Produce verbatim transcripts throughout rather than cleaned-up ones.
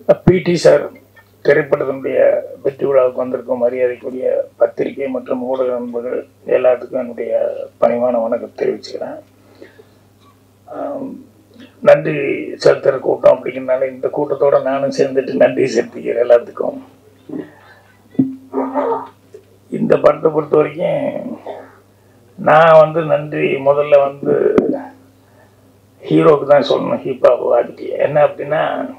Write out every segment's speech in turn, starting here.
பிடி சார் திரைப்படத்தினுடைய வெற்றி விழாவுக்கு வந்திருக்கும் மரியாதைக்குரிய பத்திரிகை மற்றும் ஊடக நண்பர்கள் எல்லாத்துக்கும் என்னுடைய பணிவான வணக்கம் தெரிவிச்சுக்கிறேன். நன்றி செலுத்துகிற கூட்டம் அப்படிங்கிறதுனால இந்த கூட்டத்தோட நானும் சேர்ந்துட்டு நன்றி செலுத்திக்கிறேன் எல்லாத்துக்கும். இந்த படத்தை பொறுத்த வரைக்கும் நான் வந்து நன்றி முதல்ல வந்து ஹீரோவுக்கு தான் சொல்லணும். ஹிப்ஹாப் அதுக்கு என்ன அப்படின்னா,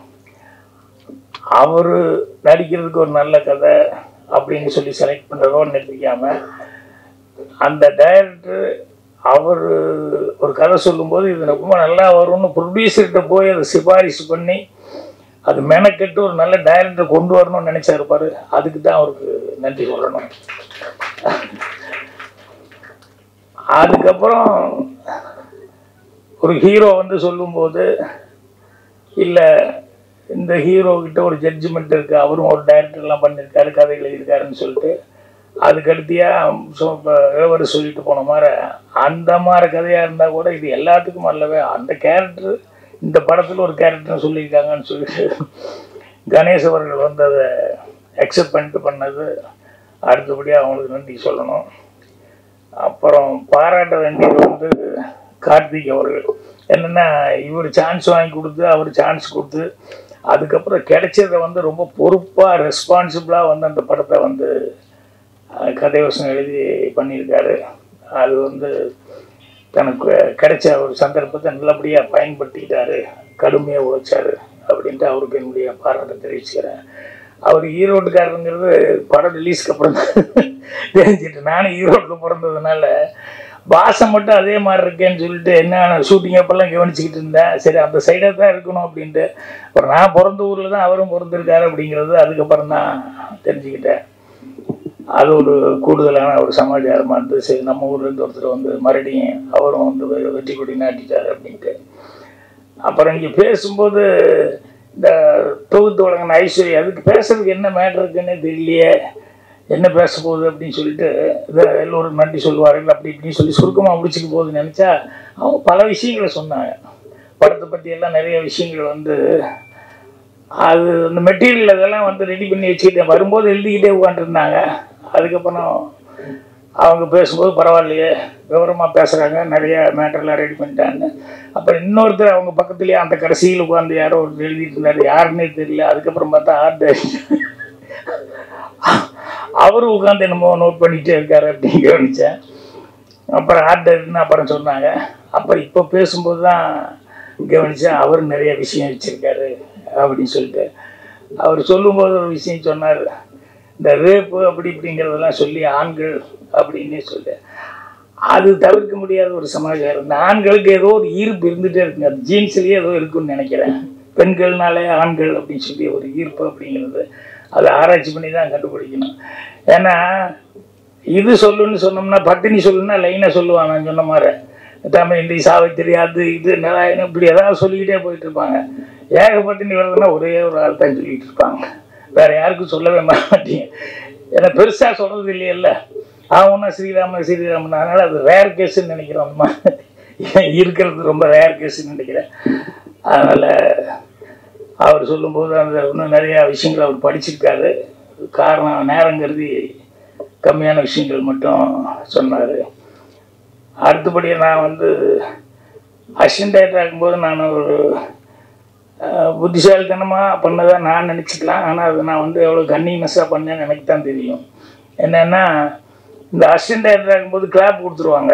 அவர் நடிக்கிறதுக்கு ஒரு நல்ல கதை அப்படின்னு சொல்லி செலக்ட் பண்ணுறதோடு நிறுத்திக்காமல் அந்த டைரக்டர் அவர் ஒரு கதை சொல்லும்போது இது ரொம்ப நல்லா வரும்னு ப்ரொடியூசர்கிட்ட போய் அதை சிபாரிசு பண்ணி அது மெனக்கெட்டு ஒரு நல்ல டைரக்டர் கொண்டு வரணும்னு நினச்சாருப்பாரு. அதுக்கு தான் அவருக்கு நன்றி சொல்லணும். அதுக்கப்புறம் ஒரு ஹீரோ வந்து சொல்லும்போது இல்லை இந்த ஹீரோக்கிட்ட ஒரு ஜட்ஜ்மெண்ட் இருக்குது, அவரும் ஒரு டைரக்டர்லாம் பண்ணியிருக்காரு, கதை எழுதியிருக்காருன்னு சொல்லிட்டு அதுக்கடுத்தியாக எவர் சொல்லிட்டு போன மாதிரி அந்த மாதிரி கதையாக இருந்தால் கூட இது எல்லாத்துக்கும் அல்லவே அந்த கேரக்டர் இந்த படத்தில் ஒரு கேரக்டர் சொல்லியிருக்காங்கன்னு சொல்லிட்டு கணேஷ் அவர்கள் வந்து அதை அக்செப்ட் பண்ணிட்டு பண்ணது அடுத்தபடியாக அவங்களுக்கு நன்றி சொல்லணும். அப்புறம் பாராட்ட வேண்டியது வந்து கார்த்திக் அவர்கள். என்னென்னா இவர் சான்ஸ் வாங்கி கொடுத்து அவர் சான்ஸ் கொடுத்து அதுக்கப்புறம் கிடைச்சதை வந்து ரொம்ப பொறுப்பாக ரெஸ்பான்சிபிளாக வந்து அந்த படத்தை வந்து கதைவசம் எழுதி பண்ணியிருக்காரு. அது வந்து தனக்கு கிடைச்ச ஒரு சந்தர்ப்பத்தை நல்லபடியாக பயன்படுத்திக்கிட்டாரு, கடுமையாக உழைச்சாரு அப்படின்ட்டு அவருக்கு என்னுடைய பாராட்டை தெரிவிச்சுக்கிறேன். அவர் ஈரோட்டுக்காரருங்கிறது படம் ரிலீஸ்க்கு அப்புறம் தெரிஞ்சுட்டு, நானும் ஈரோட்டில் பிறந்ததுனால பாசம் மட்டும் அதே மாதிரி இருக்கேன்னு சொல்லிட்டு என்ன ஷூட்டிங் அப்பெல்லாம் கவனிச்சுக்கிட்டு இருந்தேன். சரி அந்த சைடாக தான் இருக்கணும் அப்படின்ட்டு. அப்புறம் நான் பிறந்த ஊரில் தான் அவரும் பிறந்திருக்காரு அப்படிங்கிறது அதுக்கப்புறம் தான் தெரிஞ்சுக்கிட்டேன். அது ஒரு கூடுதலான ஒரு சமாச்சாரமாக இருந்தது. சரி நம்ம ஊர்லேருந்து ஒருத்தர் வந்து மறுபடியும் அவரும் வந்து வெற்றி கொடி நாட்டிட்டார் அப்படின்ட்டு. அப்புறம் இங்கே பேசும்போது இந்த தொகுத்து வழங்கின ஐஸ்வர்யா அதுக்கு பேசுறதுக்கு என்ன மேட்ரு இருக்குன்னே தெரியலையே, என்ன பேச போகுது அப்படின்னு சொல்லிட்டு இதை எல்லோரும் நன்றி சொல்லுவார்கள் அப்படி இப்படின்னு சொல்லி சுருக்கமாக முடிச்சுட்டு போகுதுன்னு நினச்சா அவங்க பல விஷயங்களை சொன்னாங்க. படத்தை பற்றி எல்லாம் நிறைய விஷயங்கள் வந்து அது அந்த மெட்டீரியல் அதெல்லாம் வந்து ரெடி பண்ணி வச்சுக்கிட்டேன் வரும்போது எழுதிக்கிட்டே உட்காந்துருந்தாங்க. அதுக்கப்புறம் அவங்க பேசும்போது பரவாயில்லையே விவரமாக பேசுகிறாங்க, நிறைய மேட்டர்லாம் ரெடி பண்ணிட்டாங்க. அப்புறம் இன்னொருத்தர் அவங்க பக்கத்துலேயே அந்த கடைசியில் உட்காந்து யாரோ ஒரு எழுதிட்டு இருந்தார், யாருன்னே தெரியல. அதுக்கப்புறம் பார்த்தா ஆர்ட் அவரும் உட்காந்து என்னமோ நோட் பண்ணிகிட்டே இருக்காரு அப்படின்னு கவனித்தேன். அப்புறம் ஆர்டர்னு அப்புறம் சொன்னாங்க. அப்புறம் இப்போ பேசும்போது தான் கவனித்தேன் அவர் நிறைய விஷயம் வச்சுருக்காரு அப்படின்னு சொல்லிட்டு. அவர் சொல்லும்போது ஒரு விஷயம் சொன்னார், இந்த ரேப்பு அப்படி இப்படிங்கிறதெல்லாம் சொல்லி ஆண்கள் அப்படின்னே சொல்லி அது தவிர்க்க முடியாத ஒரு சமாச்சாரம். இந்த ஆண்களுக்கு ஏதோ ஒரு ஈர்ப்பு இருந்துகிட்டே இருக்குங்க, அது ஜீன்ஸ்லேயே ஏதோ இருக்குன்னு நினைக்கிறேன். பெண்கள்னாலே ஆண்கள் அப்படின்னு சொல்லி ஒரு ஈர்ப்பு அப்படிங்கிறது அதை ஆராய்ச்சி பண்ணி தான் கண்டுபிடிக்கணும். ஏன்னா இது சொல்லுன்னு சொன்னோம்னா பத்தினி சொல்லுன்னா லைனாக சொல்லுவாங்க. நான் சொன்ன மாதிரி தமிழ் இந்தி சாவித்திரி அது இது நாராயணம் இப்படி ஏதாவது சொல்லிக்கிட்டே போயிட்டு இருப்பாங்க. ஏக பத்தினி வருதுன்னா ஒரே ஒரு ஆள் தான் சொல்லிகிட்டு இருப்பாங்க, வேறு யாருக்கும் சொல்லவே மாட்டீங்க. ஏன்னா பெருசாக சொல்கிறது இல்லையில்ல, அவனா ஸ்ரீராமன் ஸ்ரீராமன் அதனால் அது ரேர் கேஸுன்னு நினைக்கிறோம். அந்த மாதிரி இருக்கிறது ரொம்ப ரேர் கேஸுன்னு நினைக்கிறேன். அதனால் அவர் சொல்லும்போது அந்த இன்னும் நிறையா விஷயங்கள் அவர் படிச்சிருக்காரு. காரணம் நேரம் கருதி கம்மியான விஷயங்கள் மட்டும் சொன்னார். அடுத்தபடியாக நான் வந்து அசிஸ்டன்ட் டைரக்டர் ஆகும்போது நான் ஒரு புத்திசாலித்தனமாக பண்ணதாக நான் நினச்சிக்கலாம். ஆனால் அது நான் வந்து எவ்வளோ கன்னினஸாக பண்ணேன்னு எனக்கு தான் தெரியும். என்னென்னா இந்த அசிஸ்டன்ட் டைரக்டர் ஆகும்போது கிளாப் கொடுத்துருவாங்க.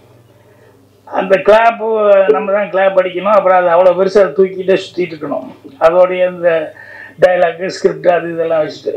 அந்த கிளாப்பு நம்ம தான் கிளாப் அடிக்கணும். அப்புறம் அது அவ்வளோ பெருசாக தூக்கிட்டே சுற்றிட்டு இருக்கணும். அதோடைய இந்த டைலாக்கு ஸ்கிரிப்ட் அது இதெல்லாம் வச்சுட்டு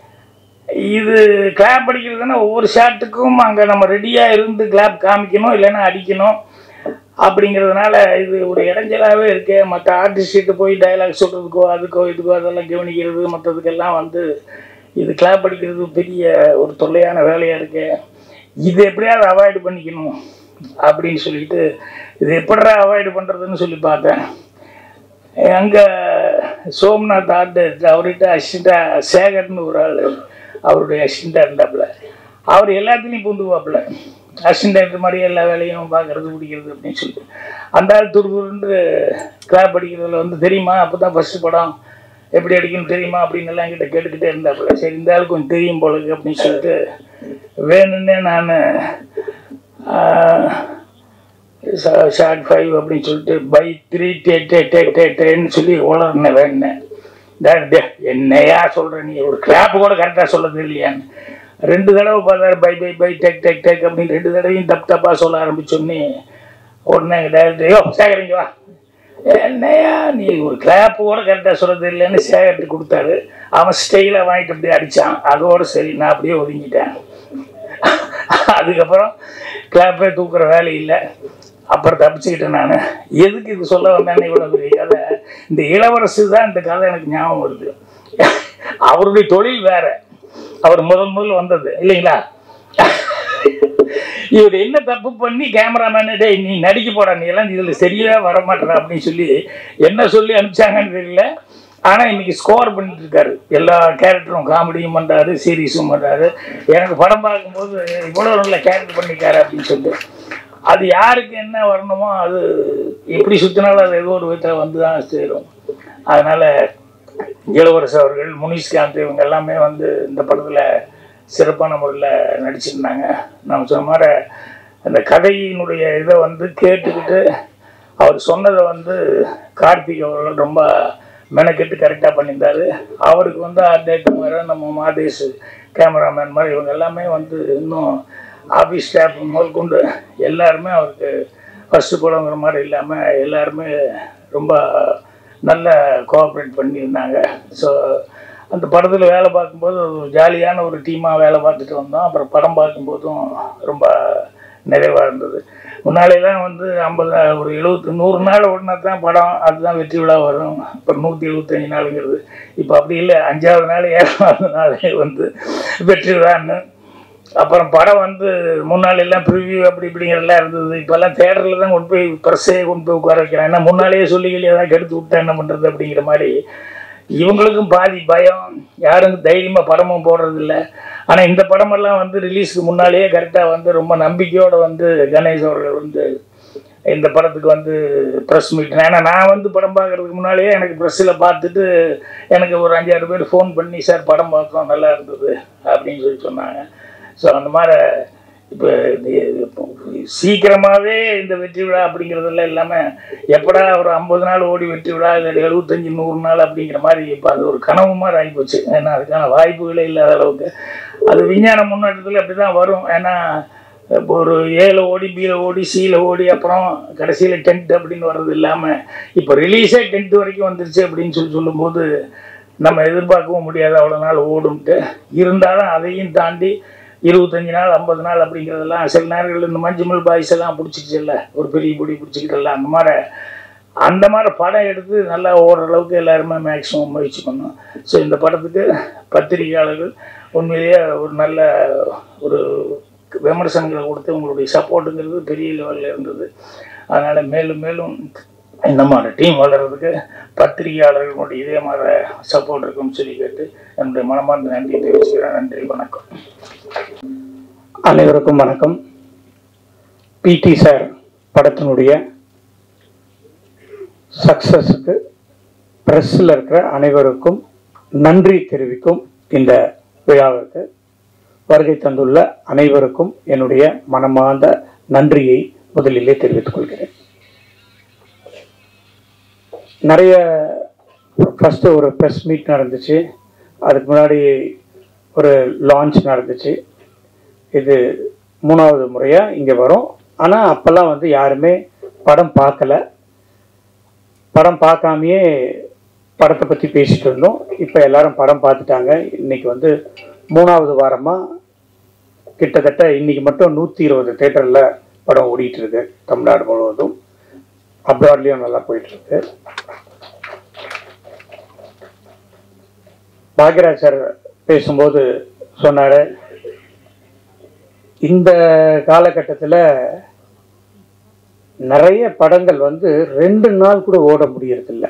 இது கிளாப் அடிக்கிறதுனா ஒவ்வொரு ஷாட்டுக்கும் அங்கே நம்ம ரெடியாக இருந்து கிளாப் காமிக்கணும், இல்லைன்னா அடிக்கணும். அப்படிங்கிறதுனால இது ஒரு இடைஞ்சலாகவே இருக்கு. மற்ற ஆர்டிஸ்ட்டு போய் டைலாக் சொல்கிறதுக்கோ அதுக்கோ இதுக்கோ அதெல்லாம் கவனிக்கிறது மற்றதுக்கெல்லாம் வந்து இது கிளாப் அடிக்கிறது பெரிய ஒரு தொல்லையான வேலையாக இருக்கு. இது எப்படியாவது அவாய்டு பண்ணிக்கணும் அப்படின்னு சொல்லிட்டு இது எப்படா அவாய்டு பண்ணுறதுன்னு சொல்லி பார்த்தேன். அங்கே சோம்நாத் ஆர்ட் அவர்கிட்ட அசிஸ்டண்ட்டாக சேகர்னு ஒரு ஆள் அவருடைய அசிஸ்டண்ட்டாக இருந்தாப்புல. அவர் எல்லாத்துலேயும் பூந்துவாப்புல, அசிஸ்டன்ட் டைரக்டர் மாதிரி எல்லா வேலையும் பார்க்குறது பிடிக்கிறது அப்படின்னு சொல்லிட்டு அந்த ஆள் துரு துருண்டு கிளாப் அடிக்கிறதுல வந்து தெரியுமா அப்போ தான் ஃபஸ்ட்டு படம் எப்படி அடிக்கணும் தெரியுமா அப்படின்னு எல்லாம் என்கிட்ட கேட்டுக்கிட்டே இருந்தாப்புல. சரி இந்த ஆளுக்கு கொஞ்சம் தெரியும் போலுக்கு அப்படின்னு சொல்லிட்டு வேணும்னே நான் ஷார்ட் ஃபைவ் அப்படின்னு சொல்லிட்டு பை த்ரீ டே டே டே டே டேன்னு சொல்லி உளர்னேன். வேணுனேன் என்னையா சொல்கிறேன், நீ ஒரு கிளாப்பு கூட கரெக்டாக சொல்ல தெரியலையான்னு ரெண்டு தடவை பார்த்தாரு. பை பை பை டெக் டெக் டெக் அப்படின்னு ரெண்டு தடவையும் தப்பு தப்பாக சொல்ல ஆரம்பிச்சோன்னே உடனே டேரக்டர் யோ சேகரிங்க வா, என்னையா நீ ஒரு கிளாப்பு கூட கரெக்டாக சொல்ல தெரியலன்னு சேகரிட்டு கொடுத்தாரு. அவன் ஸ்டைலாக வாங்கிட்டு அப்படியே அடித்தான். அதோடு சரி நான் அப்படியே ஒதுங்கிட்டேன். அதுக்கப்புறம் கிளாப்பே தூக்குற வேலை இல்லை. அப்புறம் தப்பிச்சுக்கிட்டேன் நான். எதுக்கு இது சொல்ல வந்தேன்னு இவ்வளோ பெரிய கதை. இந்த இளவரசு தான் இந்த கதை எனக்கு ஞாபகம் வருது. அவருடைய தொழில் வேற, அவர் முதல் முதல் வந்தது இல்லைங்களா. இவர் என்ன தப்பு பண்ணி கேமராமேன் டே நீ நடிக்க போடா, நீ எல்லாம் இதில் சரியா வரமாட்டேற அப்படின்னு சொல்லி என்ன சொல்லி அனுப்பிச்சாங்கன்னு தெரியல. ஆனால் இன்னைக்கு ஸ்கோர் பண்ணிட்டு இருக்காரு. எல்லா கேரக்டரும் காமெடியும் பண்ணுறாரு, சீரியஸும் பண்ணுறாரு. எனக்கு படம் பார்க்கும்போது இவ்வளோ நல்ல கேரக்டர் பண்ணிக்காரு அப்படின்னு சொல்லிட்டு அது யாருக்கு என்ன வரணுமோ அது எப்படி சுற்றினாலும் அது ஏதோ ஒரு விதத்தில் வந்து தான் சேரும். அதனால் இளவரசு அவர்கள், முனிஷ்காந்த் இவங்க எல்லாமே வந்து இந்த படத்தில் சிறப்பான முறையில் நடிச்சிருந்தாங்க. நம்ம சொன்ன மாதிரி அந்த கதையினுடைய இதை வந்து கேட்டுக்கிட்டு அவர் சொன்னதை வந்து கார்த்திக் அவர்கள் ரொம்ப மெனக்கெட்டு கரெக்டாக பண்ணியிருந்தார். அவருக்கு வந்து ஆர்டேட் மாதிரி நம்ம மாதேஷ் கேமராமேன் மாதிரி இவங்க எல்லாமே வந்து இன்னும் ஆஃபீஸ் ஸ்டாஃப் முதல் கொண்டு எல்லாருமே அவருக்கு ஃபஸ்ட்டு படங்கிற மாதிரி இல்லாமல் எல்லாருமே ரொம்ப நல்ல கோஆப்ரேட் பண்ணியிருந்தாங்க. ஸோ அந்த படத்தில் வேலை பார்க்கும்போது ஒரு ஜாலியான ஒரு டீமாக வேலை பார்த்துட்டு வந்தோம். அப்புறம் படம் பார்க்கும்போதும் ரொம்ப நிறைவாக இருந்தது. முன்னாலேலாம் வந்து ஐம்பது ஒரு எழுபத்து நூறு நாள் ஓடினா தான் படம் அதுதான் வெற்றி விழா வரும். இப்போ நூற்றி எழுபத்தஞ்சு நாளுங்கிறது இப்போ அப்படி இல்லை. அஞ்சாவது நாள் ஏழாவது நாளே வந்து வெற்றி விழான்னு. அப்புறம் படம் வந்து முன்னாள் எல்லாம் ப்ரிவியூ அப்படி இப்படிங்கிறதெல்லாம் இருந்தது. இப்போல்லாம் தேட்டரில் தான் கொண்டு போய் ப்ரெஸ்ஸே கொண்டு போய் உட்கார வைக்கிறேன். ஏன்னா முன்னாலேயே சொல்லிக்கல ஏதாவது கெடுத்து விட்டா என்ன பண்ணுறது அப்படிங்கிற மாதிரி இவங்களுக்கும் பாதி பயம். யாரும் தைரியமாக படமும் போடுறதில்ல. ஆனால் இந்த படமெல்லாம் வந்து ரிலீஸுக்கு முன்னாலேயே கரெக்டாக வந்து ரொம்ப நம்பிக்கையோடு வந்து கணேஷ் அவர்கள் வந்து இந்த படத்துக்கு வந்து ப்ரெஸ் மீட். ஏன்னா நான் வந்து படம் பார்க்குறதுக்கு முன்னாலேயே எனக்கு ப்ரெஸ்ஸில் பார்த்துட்டு எனக்கு ஒரு அஞ்சாறு பேர் ஃபோன் பண்ணி சார் படம் பார்த்தோம் நல்லா இருந்தது அப்படின்னு சொல்லி சொன்னாங்க. ஸோ அந்த மாதிரி இப்போ சீக்கிரமாகவே இந்த வெற்றி விழா அப்படிங்கிறதெல்லாம் இல்லாமல் எப்படா ஒரு ஐம்பது நாள் ஓடி வெற்றி விழா இல்லை எழுபத்தஞ்சி நூறு நாள் அப்படிங்கிற மாதிரி இப்போ அது ஒரு கனவு மாதிரி ஆகிப்போச்சு. ஏன்னா அதுக்கான வாய்ப்புகளே இல்லாத அளவுக்கு அது விஞ்ஞான முன்னேற்றத்தில் அப்படி தான் வரும். ஏன்னா இப்போ ஒரு ஏல ஓடி பியில் ஓடி சியில் ஓடி அப்புறம் கடைசியில் டென்ட் அப்படின்னு வர்றது இல்லாமல் இப்போ ரிலீஸே டென்த்து வரைக்கும் வந்துருச்சு அப்படின்னு சொல்லி சொல்லும்போது நம்ம எதிர்பார்க்கவும் முடியாது அவ்வளோ நாள் ஓடும்ட்டு. இருந்தாலும் அதையும் தாண்டி இருபத்தஞ்சி நாள் ஐம்பது நாள் அப்படிங்கிறதெல்லாம் சில நேரங்கள் இந்த மஞ்சுமல் பாய்ஸ் எல்லாம் பிடிச்சிக்கிச்சுல்ல, ஒரு பெரிய பொடி பிடிச்சிக்கிட்டல, அந்த மாதிரி அந்த மாதிரி படம் எடுத்து நல்லா ஓடுற அளவுக்கு எல்லாருமே மேக்ஸிமம் முயற்சி பண்ணோம். ஸோ இந்த படத்துக்கு பத்திரிகையாளர்கள் உண்மையிலேயே ஒரு நல்ல ஒரு விமர்சனங்களை கொடுத்து உங்களுடைய சப்போர்ட்டுங்கிறது பெரிய லெவலில் இருந்தது. அதனால் மேலும் மேலும் இந்த மாதிரி டீம் வளர்கிறதுக்கு பத்திரிகையாளர்களுடைய இதே மாதிரி சப்போர்ட் இருக்குன்னு சொல்லி கேட்டு என்னுடைய மனமார்ந்த நன்றி தெரிவிச்சுக்கிறேன். நன்றி, வணக்கம். அனைவருக்கும் வணக்கம். பிடி சார் படத்தினுடைய சக்சஸுக்கு ப்ரெஸ்ஸில் இருக்கிற அனைவருக்கும் நன்றி தெரிவிக்கும் இந்த விழாவிற்கு வருகை தந்துள்ள அனைவருக்கும் என்னுடைய மனமார்ந்த நன்றியை முதலிலே தெரிவித்துக் கொள்கிறேன். நிறைய ஃபஸ்ட்டு ஒரு ப்ரெஸ் மீட் நடந்துச்சு, அதுக்கு முன்னாடி ஒரு லான்ச் நடந்துச்சு. இது மூணாவது முறையாக இங்கே வரும். ஆனால் அப்போல்லாம் வந்து யாருமே படம் பார்க்கல, படம் பார்க்காமையே படத்தை பற்றி பேசிட்டு இருந்தோம். இப்போ எல்லாரும் படம் பார்த்துட்டாங்க. இன்றைக்கி வந்து மூணாவது வாரமாக கிட்டத்தட்ட இன்றைக்கி மட்டும் நூற்றி இருபது தேட்டரில் படம் ஓடிட்டுருக்கு தமிழ்நாடு முழுவதும். அப்ராட்லேயும் நல்லா போயிட்டுருக்கு. பாக்யராஜ் சார் பேசும்போது சொன்னார், இந்த காலகட்டத்தில் நிறைய படங்கள் வந்து ரெண்டு நாள் கூட ஓட முடியறதில்ல.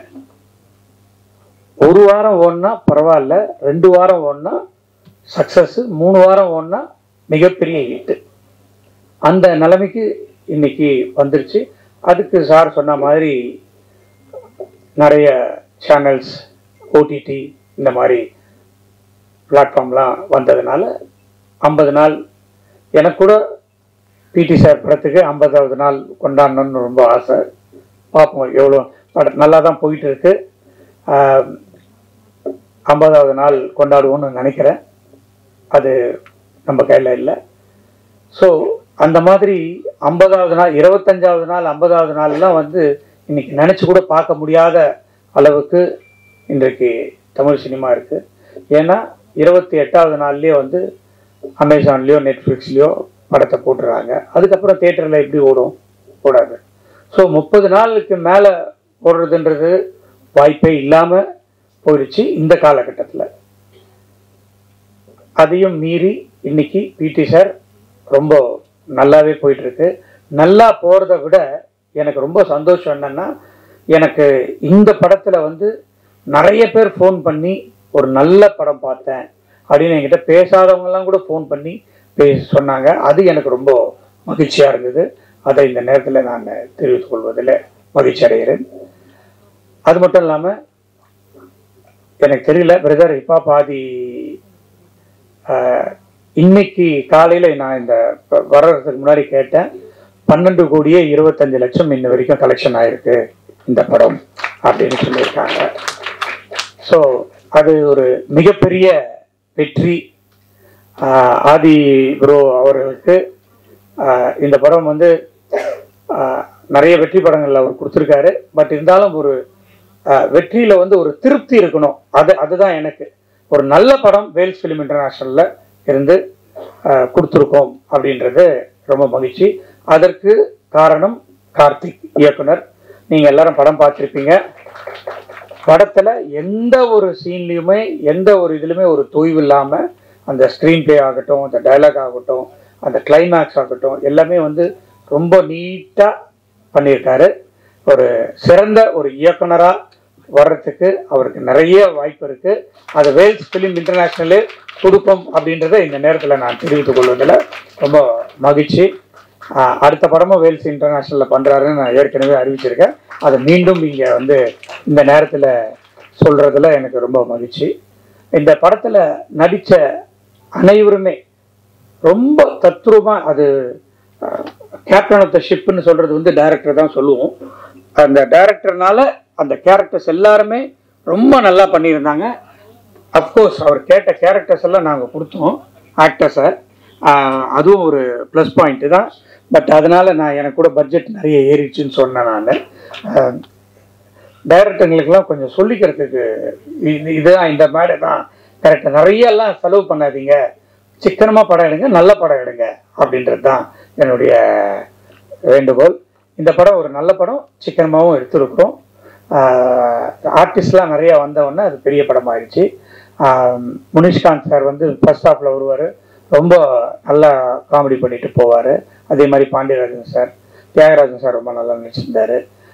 ஒரு வாரம் ஓடினா பரவாயில்ல, ரெண்டு வாரம் ஓடினா சக்ஸஸ், மூணு வாரம் ஓடினா மிகப்பெரிய ஹிட்டு. அந்த நிலைமைக்கு இன்னைக்கு வந்துருச்சு. அதுக்கு சார் சொன்ன மாதிரி நிறைய சேனல்ஸ் ஓடிடி இந்த மாதிரி பிளாட்ஃபார்ம்லாம் வந்ததுனால ஐம்பது நாள் எனக்கு கூட பிடி சார் படத்துக்கு ஐம்பதாவது நாள் கொண்டாடணும்னு ரொம்ப ஆசை. பார்ப்போம் எவ்வளோ படம் நல்லா தான் போயிட்டு இருக்கு. ஐம்பதாவது நாள் கொண்டாடுவோம்னு நினைக்கிறேன். அது நம்ம கையில் இல்லை. ஸோ அந்த மாதிரி ஐம்பதாவது நாள் இருபத்தஞ்சாவது நாள் ஐம்பதாவது நாள்லாம் வந்து இன்னைக்கு நினச்சி கூட பார்க்க முடியாத அளவுக்கு இன்றைக்கு தமிழ் சினிமா இருக்குது. ஏன்னா இருபத்தி எட்டாவது நாள்லேயே வந்து அமேசான்லேயோ நெட்ஃப்ளிக்ஸ்லேயோ படத்தை போட்டுறாங்க. அதுக்கப்புறம் தியேட்டரில் எப்படி ஓடும்? ஓடாது. ஸோ முப்பது நாளுக்கு மேலே ஓடுறதுன்றது வாய்ப்பே இல்லாமல் போயிடுச்சு இந்த காலகட்டத்தில். அதையும் மீறி இன்னைக்கு பிடி சார் ரொம்ப நல்லாவே போயிட்டுருக்கு. நல்லா போகிறத விட எனக்கு ரொம்ப சந்தோஷம் என்னென்னா, எனக்கு இந்த படத்தில் வந்து நிறைய பேர் ஃபோன் பண்ணி ஒரு நல்ல படம் பார்த்தேன் அப்படின்னு என்கிட்ட பேசாதவங்கெல்லாம் கூட ஃபோன் பண்ணி பேச சொன்னாங்க. அது எனக்கு ரொம்ப மகிழ்ச்சியாக இருந்தது. அதை இந்த நேரத்தில் நான் தெரிவித்துக் கொள்வதில் மகிழ்ச்சி அடைகிறேன். அது மட்டும் இல்லாமல் எனக்கு தெரியல பிரதர், இப்போ பாதி இன்னைக்கு காலையில் நான் இந்த வர்றதுக்கு முன்னாடி கேட்டேன், பன்னெண்டு கோடியே இருபத்தஞ்சு லட்சம் இன்ன வரைக்கும் கலெக்ஷன் ஆயிருக்கு இந்த படம் அப்படின்னு சொல்லியிருக்காங்க. ஸோ அது ஒரு மிகப்பெரிய வெற்றி. ஆதி ப்ரோ அவர்களுக்கு இந்த படம் வந்து நிறைய வெற்றி படங்கள் அவர் கொடுத்துருக்காரு. பட் இருந்தாலும் ஒரு வெற்றியில் வந்து ஒரு திருப்தி இருக்கணும். அது அதுதான் எனக்கு ஒரு நல்ல படம் வேல்ஸ் ஃபிலிம் இன்டர்நேஷ்னலில் இருந்து கொடுத்துருக்கோம் அப்படின்றது ரொம்ப மகிழ்ச்சி. அதற்கு காரணம் கார்த்திக் இயக்குனர். நீங்கள் எல்லாரும் படம் பார்த்துருப்பீங்க. படத்தில் எந்த ஒரு சீன்லையுமே எந்த ஒரு இதுலையுமே ஒரு தொய்வு இல்லாமல் அந்த ஸ்க்ரீன் பிளே ஆகட்டும், அந்த டைலாக் ஆகட்டும், அந்த கிளைமேக்ஸ் ஆகட்டும், எல்லாமே வந்து ரொம்ப நீட்டாக பண்ணியிருக்காரு. ஒரு சிறந்த ஒரு இயக்குனராக வர்றதுக்கு அவருக்கு நிறைய வாய்ப்பு இருக்குது. அது வேல்ஸ் ஃபிலிம் இன்டர்நேஷ்னலே கொடுப்போம் அப்படின்றத இந்த நேரத்தில் நான் தெரிவித்துக் கொள்வதில் ரொம்ப மகிழ்ச்சி. அடுத்த படமும் வேல்ஸ் இன்டர்நேஷ்னலில் பண்ணுறாருன்னு நான் ஏற்கனவே அறிவிச்சிருக்கேன். அதை மீண்டும் இங்கே வந்து இந்த நேரத்தில் சொல்கிறதுல எனக்கு ரொம்ப மகிழ்ச்சி. இந்த படத்தில் நடித்த அனைவருமே ரொம்ப தத்ரூபமாக, அது கேப்டன் ஆஃப் த ஷிப்னு சொல்கிறது வந்து டைரக்டர் தான் சொல்லுவோம். அந்த டைரக்டர்னால அந்த கேரக்டர்ஸ் எல்லாருமே ரொம்ப நல்லா பண்ணியிருந்தாங்க. அஃப்கோர்ஸ் அவர் கேட்ட கேரக்டர்ஸ் எல்லாம் நாங்கள் கொடுத்தோம் ஆக்டர்ஸை. அதுவும் ஒரு ப்ளஸ் பாயிண்ட்டு தான். பட் அதனால் நான் எனக்கு கூட பட்ஜெட் நிறைய ஏறிடுச்சுன்னு சொன்னேன். நான் டைரக்டர்களுக்கெல்லாம் கொஞ்சம் சொல்லிக்கிறதுக்கு இது இதுதான் இந்த மேடை தான் கரெக்டாக, நிறையெல்லாம் செலவு பண்ணாதீங்க, சிக்கனமாக படம் எடுங்க, நல்ல படம் எடுங்க அப்படின்றது தான் என்னுடைய வேண்டுகோள். இந்த படம் ஒரு நல்ல படம், சிக்கனமாகவும் எடுத்துருக்குறோம். ஆர்டிஸ்ட்லாம் நிறையா வந்தவுடனே அது பெரிய படம் ஆயிடுச்சு. முனிஷ்காந்த் சார் வந்து ஃபர்ஸ்ட் ஹாஃபில் வருவார், ரொம்ப நல்லா காமெடி பண்ணிட்டு போவார். அதே மாதிரி பாண்டியராஜன் சார், தியாகராஜன் சார் ரொம்ப நல்லா நடிச்சிருந்தார்.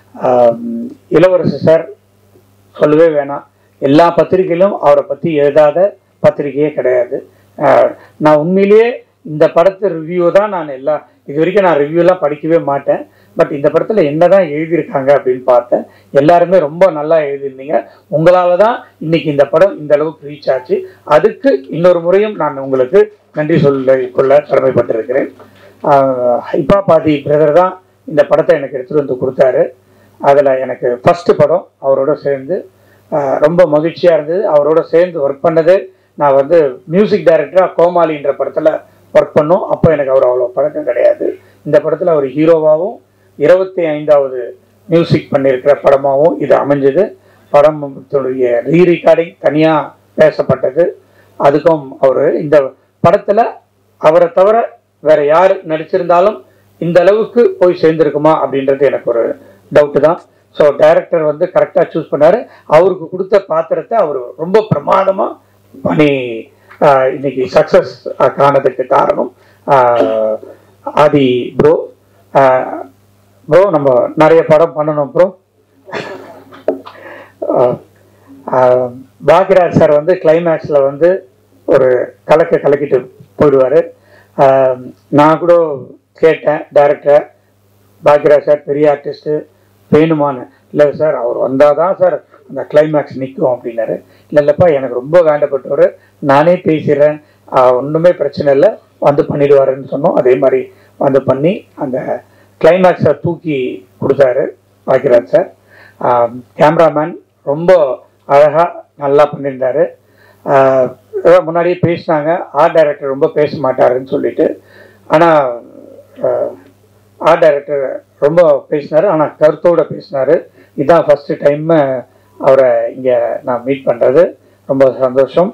இளவரசு சார் சொல்லவே வேணாம், எல்லா பத்திரிகையிலும் அவரை பற்றி எழுதாத பத்திரிகையே கிடையாது. நான் உண்மையிலேயே இந்த படத்தை ரிவ்யூ தான் நான் எல்லா இது வரைக்கும் நான் ரிவ்யூலாம் படிக்கவே மாட்டேன். பட் இந்த படத்தில் என்ன தான் எழுதியிருக்காங்க அப்படின்னு பார்த்தேன். எல்லாருமே ரொம்ப நல்லா எழுதியிருந்தீங்க. உங்களால் தான் இன்னைக்கு இந்த படம் இந்த அளவுக்கு ரீச் ஆச்சு. அதுக்கு இன்னொரு முறையும் நான் உங்களுக்கு நன்றி சொல்ல கொள்ள கடமைப்பட்டிருக்கிறேன். ஹைப்பா பாதி பிரதர் தான் இந்த படத்தை எனக்கு எடுத்துகிட்டு வந்து கொடுத்தாரு. அதில் எனக்கு ஃபஸ்ட்டு படம் அவரோட சேர்ந்து ரொம்ப மகிழ்ச்சியாக இருந்தது. அவரோட சேர்ந்து ஒர்க் பண்ணது, நான் வந்து மியூசிக் டைரக்டராக கோமாளின்ற படத்தில் ஒர்க் பண்ணோம். அப்போ எனக்கு அவர் அவ்வளோ பழக்கம் கிடையாது. இந்த படத்தில் அவர் ஹீரோவாகவும் இருபத்தி ஐந்தாவது மியூசிக் பண்ணியிருக்கிற படமாகவும் இது அமைஞ்சது. படத்துடைய ரீ ரெக்கார்டிங் தனியாக பேசப்பட்டது. அதுக்கும் அவர் இந்த படத்தில் அவரை தவிர வேற யார் நடிச்சிருந்தாலும் இந்த அளவுக்கு போய் சேர்ந்துருக்குமா அப்படின்றது எனக்கு ஒரு டவுட்டு தான். ஸோ டைரக்டர் வந்து கரெக்டாக சூஸ் பண்ணார். அவருக்கு கொடுத்த பாத்திரத்தை அவர் ரொம்ப பிரமாதமாக பண்ணி இன்னைக்கு சக்ஸஸ் காணதுக்கு காரணம் ஆதி ப்ரோ. ப்ரோ நம்ம நிறைய படம் பண்ணணும் ப்ரோ. பாக்யராஜ் சார் வந்து கிளைமேக்ஸில் வந்து ஒரு கலக்க கலக்கிட்டு போயிடுவார். நான் கூட கேட்டேன் டைரக்டர், பாக்யராஜ் சார் பெரிய ஆர்டிஸ்ட்டு வேணுமான்னு. இல்லை சார் அவர் வந்தால் தான் சார் அந்த கிளைமேக்ஸ் நிற்கும் அப்படின்னாரு. இல்லை இல்லைப்பா எனக்கு ரொம்ப வேண்டப்பட்டவர், நானே பேசிடுறேன், ஒன்றுமே பிரச்சனை இல்லை, வந்து பண்ணிடுவாருன்னு சொன்னோம். அதே மாதிரி வந்து பண்ணி அந்த கிளைமேக்ஸை தூக்கி கொடுத்தாரு பாக்கியராஜ் சார். கேமராமேன் ரொம்ப அழகாக நல்லா பண்ணியிருந்தார். முன்னாடியே பேசினாங்க ஆர்ட் டைரக்டர் ரொம்ப பேச மாட்டாருன்னு சொல்லிட்டு, ஆனால் ஆர்ட் டைரக்டர் ரொம்ப பேசினார், ஆனால் கருத்தோடு பேசினார். இதுதான் ஃபஸ்ட்டு டைம் அவரை இங்கே நான் மீட் பண்ணுறது, ரொம்ப சந்தோஷம்.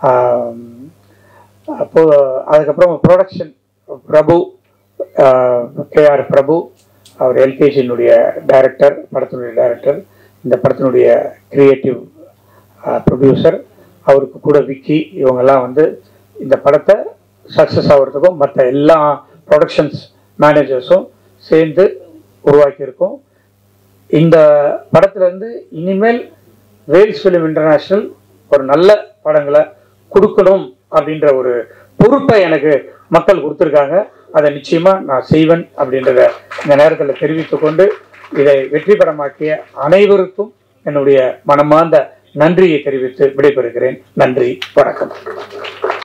அப்போது அதுக்கப்புறம் ப்ரொடக்ஷன் பிரபு, கேஆர் பிரபு, அவர் எல்கேஜியினுடைய டைரக்டர், படத்தினுடைய டைரக்டர், இந்த படத்தினுடைய கிரியேட்டிவ் ப்ரொடியூசர், அவருக்கு கூட விக்கி, இவங்கெல்லாம் வந்து இந்த படத்தை சக்ஸஸ் ஆகிறதுக்கும் மற்ற எல்லா ப்ரொடக்ஷன்ஸ் மேனேஜர்ஸும் சேர்ந்து உருவாக்கியிருக்கோம். இந்த படத்துலேருந்து இனிமேல் வேல்ஸ் ஃபிலிம் இன்டர்நேஷ்னல் ஒரு நல்ல படங்களை கொடுக்கணும் அப்படின்ற ஒரு பொறுப்பை எனக்கு மக்கள் கொடுத்துருக்காங்க. அதை நிச்சயமாக நான் செய்வேன் அப்படின்றத இந்த நேரத்தில் தெரிவித்துக்கொண்டு, இதை வெற்றி படமாக்கிய அனைவருக்கும் என்னுடைய மனமார்ந்த நன்றியை தெரிவித்து விடைபெறுகிறேன். நன்றி, வணக்கம்.